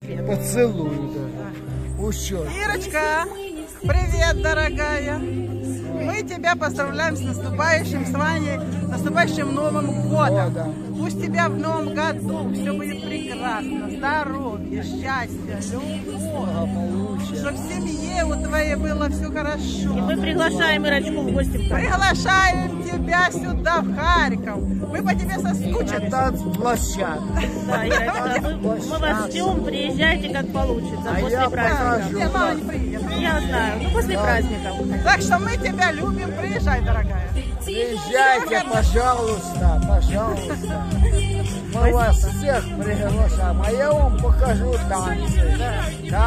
Поцелуй, да. Ущёр. Ирочка, привет, дорогая. Мы тебя поздравляем с наступающим, с вами, наступающим Новым годом. Да. Пусть у тебя в Новом году все будет прекрасно, здоровье, счастье, любовь. Чтобы в семье у твоей было все хорошо. И мы приглашаем Ирочку в гости. Приглашаем тебя сюда, в Харьков. Мы по тебе соскучились. Танцплощадка. Да, Ирочка, мы вас ждем, приезжайте как получится, после праздников. Нет, мама не приедет. Я знаю, ну после праздников. Так что мы тебя любим, приезжай, дорогая. Приезжайте, пожалуйста, пожалуйста. Мы вас всех приглашаем, а я вам покажу танцы.